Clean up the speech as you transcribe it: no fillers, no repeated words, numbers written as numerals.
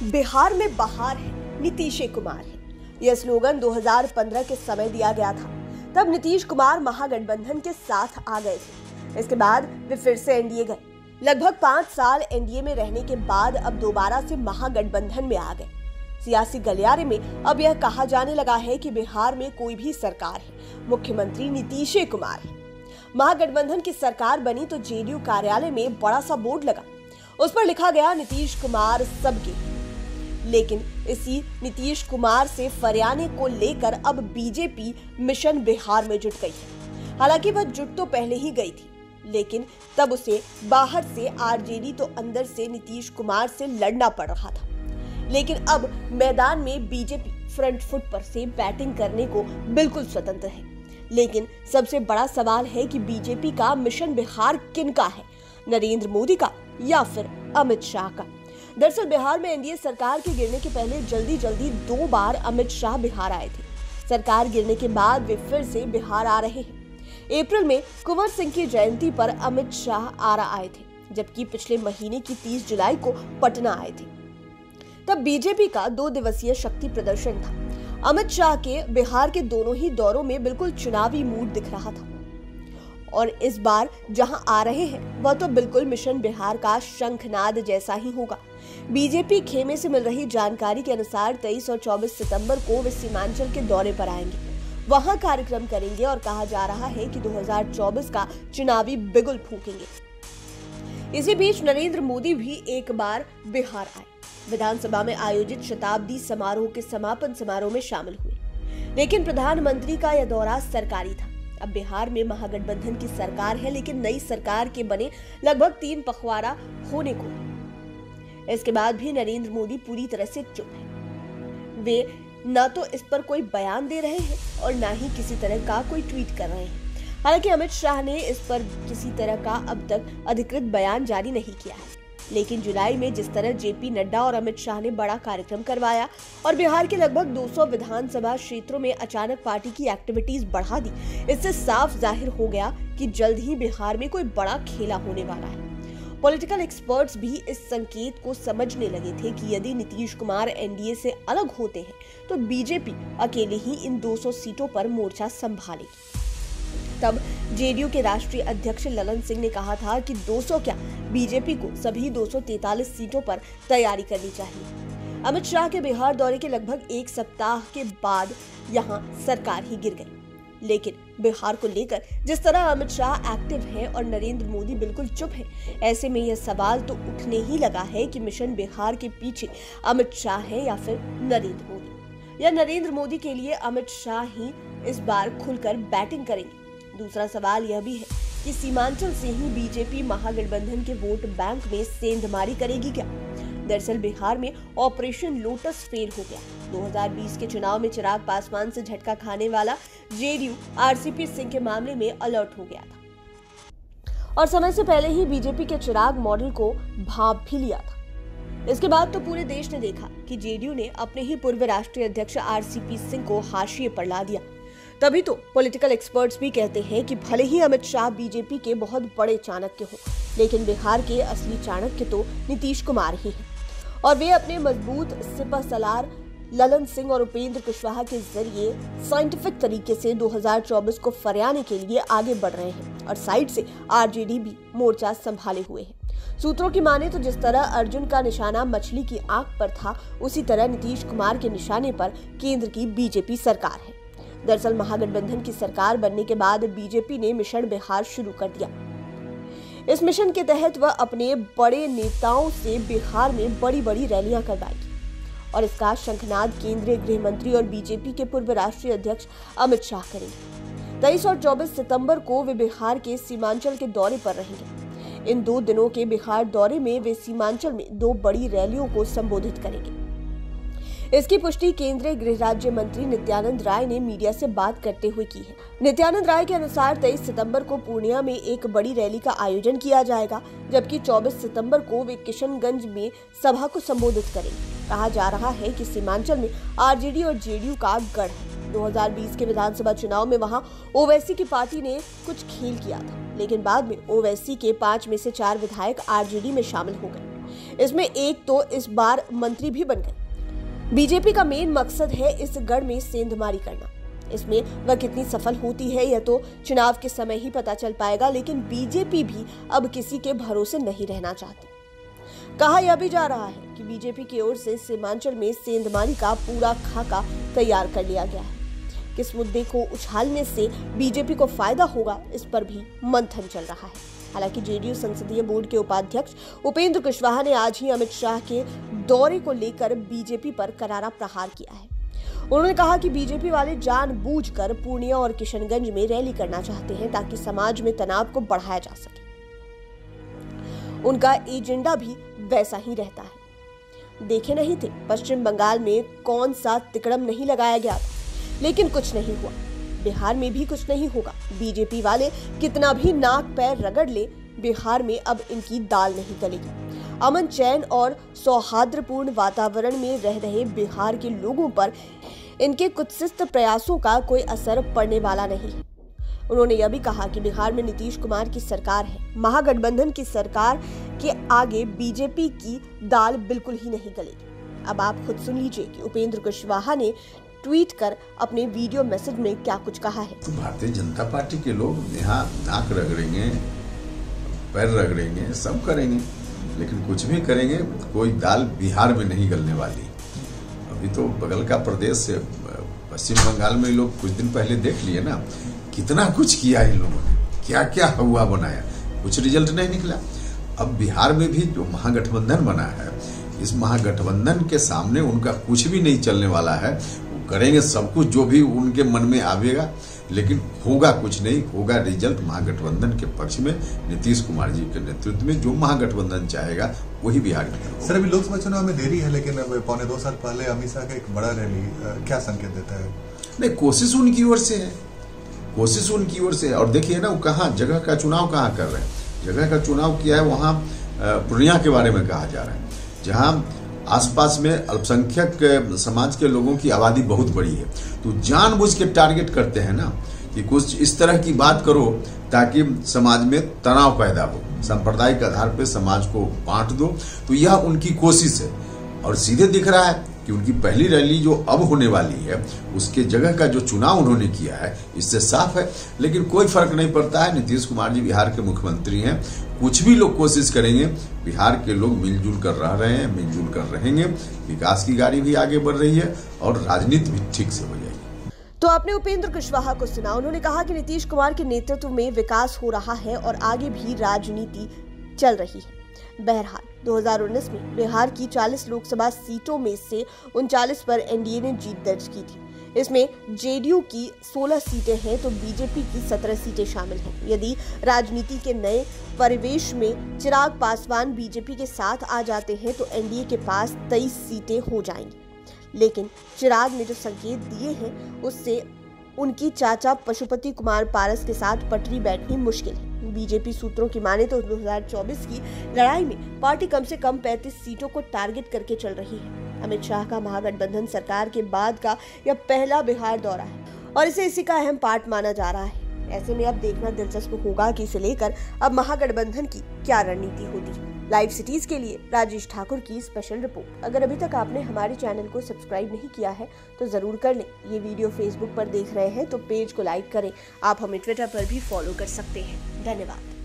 बिहार में बहार है, नीतीश कुमार है। यह स्लोगन 2015 के समय दिया गया था। तब नीतीश कुमार महागठबंधन के साथ आ गए थे। इसके बाद वे फिर से एनडीए गए। लगभग 5 साल एनडीए में रहने के बाद अब दोबारा से महागठबंधन में आ गए। सियासी गलियारे में अब यह कहा जाने लगा है कि बिहार में कोई भी सरकार है, मुख्यमंत्री नीतीश कुमार है। महागठबंधन की सरकार बनी तो जेडीयू कार्यालय में बड़ा सा बोर्ड लगा। उस पर लिखा गया नीतीश कुमार सबके। लेकिन इसी नीतीश कुमार से फरियाने को लेकर अब बीजेपी मिशन बिहार में जुट गई है। हालांकि वह जुट तो पहले ही गई थी, लेकिन तब उसे बाहर से आरजेडी तो अंदर से नीतीश कुमार से लड़ना पड़ रहा था। लेकिन अब मैदान में बीजेपी फ्रंट फुट पर से बैटिंग करने को बिल्कुल स्वतंत्र है। लेकिन सबसे बड़ा सवाल है कि बीजेपी का मिशन बिहार किनका है, नरेंद्र मोदी का या फिर अमित शाह का। दरअसल बिहार में एनडीए सरकार के गिरने के पहले जल्दी 2 बार अमित शाह बिहार आए थे। सरकार गिरने के बाद वे फिर से बिहार आ रहे हैं। अप्रैल में कुंवर सिंह की जयंती पर अमित शाह आरा आए थे, जबकि पिछले महीने की 30 जुलाई को पटना आए थे। तब बीजेपी का 2 दिवसीय शक्ति प्रदर्शन था। अमित शाह के बिहार के दोनों ही दौरों में बिल्कुल चुनावी मूड दिख रहा था। और इस बार जहां आ रहे हैं वह तो बिल्कुल मिशन बिहार का शंखनाद जैसा ही होगा। बीजेपी खेमे से मिल रही जानकारी के अनुसार 23 और 24 सितंबर को वे सीमांचल के दौरे पर आएंगे, वहां कार्यक्रम करेंगे और कहा जा रहा है कि 2024 का चुनावी बिगुल फूकेंगे। इसी बीच नरेंद्र मोदी भी एक बार बिहार आए। विधानसभा में आयोजित शताब्दी समारोह के समापन समारोह में शामिल हुए। लेकिन प्रधानमंत्री का यह दौरा सरकारी था। अब बिहार में महागठबंधन की सरकार है, लेकिन नई सरकार के बने लगभग 3 पखवाड़ा होने को है। इसके बाद भी नरेंद्र मोदी पूरी तरह से चुप है। वे न तो इस पर कोई बयान दे रहे हैं और न ही किसी तरह का कोई ट्वीट कर रहे हैं। हालांकि अमित शाह ने इस पर किसी तरह का अब तक अधिकृत बयान जारी नहीं किया है। लेकिन जुलाई में जिस तरह जेपी नड्डा और अमित शाह ने बड़ा कार्यक्रम करवाया और बिहार के लगभग 200 विधानसभा क्षेत्रों में अचानक पार्टी की एक्टिविटीज बढ़ा दी, इससे साफ जाहिर हो गया कि जल्द ही बिहार में कोई बड़ा खेला होने वाला है। पॉलिटिकल एक्सपर्ट्स भी इस संकेत को समझने लगे थे कि यदि नीतीश कुमार एनडीए से अलग होते हैं तो बीजेपी अकेले ही इन 200 सीटों पर मोर्चा संभालेगी। तब जेडीयू के राष्ट्रीय अध्यक्ष ललन सिंह ने कहा था कि 200 क्या, बीजेपी को सभी 243 सीटों पर तैयारी करनी चाहिए। अमित शाह के बिहार दौरे के लगभग 1 सप्ताह के बाद यहां सरकार ही गिर गई। लेकिन बिहार को लेकर जिस तरह अमित शाह एक्टिव है और नरेंद्र मोदी बिल्कुल चुप है, ऐसे में यह सवाल तो उठने ही लगा है कि मिशन बिहार के पीछे अमित शाह है या फिर नरेंद्र मोदी, या नरेंद्र मोदी के लिए अमित शाह ही इस बार खुलकर बैटिंग करेंगे। दूसरा सवाल यह भी है कि सीमांचल से ही बीजेपी महागठबंधन के वोट बैंक में सेंधमारी करेगी क्या। दरअसल बिहार में ऑपरेशन लोटस फेल हो गया। 2020 के चुनाव में चिराग पासवान से झटका खाने वाला जेडीयू आरसीपी सिंह के मामले में अलर्ट हो गया था और समय से पहले ही बीजेपी के चिराग मॉडल को भांप भी लिया था। इसके बाद तो पूरे देश ने देखा कि जेडीयू ने अपने ही पूर्व राष्ट्रीय अध्यक्ष आरसीपी सिंह को हाशिए पर ला दिया। तभी तो पॉलिटिकल एक्सपर्ट्स भी कहते हैं कि भले ही अमित शाह बीजेपी के बहुत बड़े चाणक्य हो, लेकिन बिहार के असली चाणक्य तो नीतीश कुमार ही हैं और वे अपने मजबूत सिपहसालार ललन सिंह और उपेंद्र कुशवाहा के जरिए साइंटिफिक तरीके से 2024 को फरियाने के लिए आगे बढ़ रहे हैं और साइड से आरजेडी भी मोर्चा संभाले हुए है। सूत्रों की माने तो जिस तरह अर्जुन का निशाना मछली की आंख पर था, उसी तरह नीतीश कुमार के निशाने पर केंद्र की बीजेपी सरकार है। दरअसल महागठबंधन की सरकार बनने के बाद बीजेपी ने मिशन बिहार शुरू कर दिया। इस मिशन के तहत वह अपने बड़े नेताओं से बिहार में बड़ी रैलियां करवाएगी और इसका शंखनाद केंद्रीय गृह मंत्री और बीजेपी के पूर्व राष्ट्रीय अध्यक्ष अमित शाह करेंगे। 23 और 24 सितंबर को वे बिहार के सीमांचल के दौरे पर रहेंगे। इन 2 दिनों के बिहार दौरे में वे सीमांचल में 2 बड़ी रैलियों को संबोधित करेंगे। इसकी पुष्टि केंद्रीय गृह राज्य मंत्री नित्यानंद राय ने मीडिया से बात करते हुए की है। नित्यानंद राय के अनुसार 23 सितंबर को पूर्णिया में एक बड़ी रैली का आयोजन किया जाएगा, जबकि 24 सितंबर को वे किशनगंज में सभा को संबोधित करेंगे। कहा जा रहा है कि सीमांचल में आरजेडी और जेडीयू का गढ़ है। 2020 के विधानसभा चुनाव में वहां ओवैसी की पार्टी ने कुछ खेल किया था, लेकिन बाद में ओवैसी के 5 में से 4 विधायक आरजेडी में शामिल हो गए इसमें एक तो इस बार मंत्री भी बन गए। बीजेपी का मेन मकसद है इस गढ़ में सेंधमारी करना। इसमें वह कितनी सफल होती है यह तो चुनाव के समय ही पता चल पाएगा, लेकिन बीजेपी भी अब किसी के भरोसे नहीं रहना चाहती। कहा यह भी जा रहा है कि बीजेपी की ओर से सीमांचल में सेंधमारी का पूरा खाका तैयार कर लिया गया है। किस मुद्दे को उछालने से बीजेपी को फायदा होगा, इस पर भी मंथन चल रहा है। हालांकि जेडीयू संसदीय बोर्ड के उपाध्यक्ष उपेंद्र कुशवाहा ने आज ही अमित शाह के दौरे को लेकर बीजेपी पर करारा प्रहार किया है। उन्होंने कहा कि बीजेपी वाले जानबूझकर पूर्णिया और किशनगंज में रैली करना चाहते हैं ताकि समाज में तनाव को बढ़ाया जा सके। उनका एजेंडा भी वैसा ही रहता है। देखे नहीं थे पश्चिम बंगाल में कौन सा तिकड़म नहीं लगाया गया था, लेकिन कुछ नहीं हुआ। बिहार में भी कुछ नहीं होगा। बीजेपी वाले कितना भी नाक पैर रगड़ ले, बिहार में अब इनकी दाल नहीं गलेगी। अमन चैन और सौहार्दपूर्ण वातावरण में रह रहे बिहार के लोगों पर इनके कुत्सित प्रयासों का कोई असर पड़ने वाला नहीं है। उन्होंने यह भी कहा कि बिहार में नीतीश कुमार की सरकार है। महागठबंधन की सरकार के आगे बीजेपी की दाल बिल्कुल ही नहीं गलेगी। अब आप खुद सुन लीजिए कि उपेंद्र कुशवाहा ने ट्वीट कर अपने वीडियो मैसेज में क्या कुछ कहा है। तो भारतीय जनता पार्टी के लोग यहाँ नाक रगड़ेंगे, पैर रगड़ेंगे, सब करेंगे, लेकिन कुछ भी करेंगे, कोई दाल बिहार में नहीं गलने वाली। अभी तो बगल का प्रदेश से पश्चिम बंगाल में लोग कुछ दिन पहले देख लिए ना, कितना कुछ किया इन लोगों ने, क्या क्या हुआ बनाया, कुछ रिजल्ट नहीं निकला। अब बिहार में भी जो महागठबंधन बना है, इस महागठबंधन के सामने उनका कुछ भी नहीं चलने वाला है। वो करेंगे सब कुछ जो भी उनके मन में आवेगा, लेकिन होगा कुछ नहीं, होगा रिजल्ट महागठबंधन के पक्ष में। नीतीश कुमार जी के नेतृत्व में जो महागठबंधन चाहेगा वही बिहार में होगा। सर, अभी लोकसभा चुनाव में देरी है, लेकिन पौने 2 साल पहले अमित शाह का एक बड़ा रैली क्या संकेत देता है? नहीं, कोशिश उनकी ओर से है, कोशिश उनकी ओर से। और देखिए ना, वो कहाँ जगह का चुनाव कहाँ कर रहे हैं। जगह का चुनाव किया है वहाँ पूर्णिया के बारे में कहा जा रहा है, जहाँ आसपास में अल्पसंख्यक समाज के लोगों की आबादी बहुत बड़ी है। तो जानबूझ के टारगेट करते हैं ना कि कुछ इस तरह की बात करो ताकि समाज में तनाव पैदा हो, सांप्रदायिक आधार पर समाज को बांट दो। तो यह उनकी कोशिश है और सीधे दिख रहा है कि उनकी पहली रैली जो अब होने वाली है, उसके जगह का जो चुनाव उन्होंने किया है, इससे साफ है। लेकिन कोई फर्क नहीं पड़ता है। नीतीश कुमार जी बिहार के मुख्यमंत्री हैं, कुछ भी लोग कोशिश करेंगे, बिहार के लोग मिलजुल कर रह रहे हैं, मिलजुल कर रहेंगे। विकास की गाड़ी भी आगे बढ़ रही है और राजनीति भी ठीक से हो जाएगी। तो आपने उपेंद्र कुशवाहा को सुना। उन्होंने कहा कि नीतीश कुमार के नेतृत्व में विकास हो रहा है और आगे भी राजनीति चल रही है। बहरहाल 2019 में बिहार की 40 लोकसभा सीटों में से 39 पर एनडीए ने जीत दर्ज की थी। इसमें जेडीयू की 16 सीटें हैं तो बीजेपी की 17 सीटें शामिल हैं। यदि राजनीति के नए परिवेश में चिराग पासवान बीजेपी के साथ आ जाते हैं तो एनडीए के पास 23 सीटें हो जाएंगी। लेकिन चिराग ने जो संकेत दिए हैं उससे उनकी चाचा पशुपति कुमार पारस के साथ पटरी बैठनी मुश्किल है। बीजेपी सूत्रों की माने तो 2024 की लड़ाई में पार्टी कम से कम 35 सीटों को टारगेट करके चल रही है। अमित शाह का महागठबंधन सरकार के बाद का यह पहला बिहार दौरा है और इसे इसी का अहम पार्ट माना जा रहा है। ऐसे में अब देखना दिलचस्प होगा कि इसे लेकर अब महागठबंधन की क्या रणनीति होती है। लाइव सिटीज के लिए राजेश ठाकुर की स्पेशल रिपोर्ट। अगर अभी तक आपने हमारे चैनल को सब्सक्राइब नहीं किया है तो जरूर कर लें। ये वीडियो फेसबुक पर देख रहे हैं तो पेज को लाइक करें। आप हमें ट्विटर पर भी फॉलो कर सकते हैं। धन्यवाद।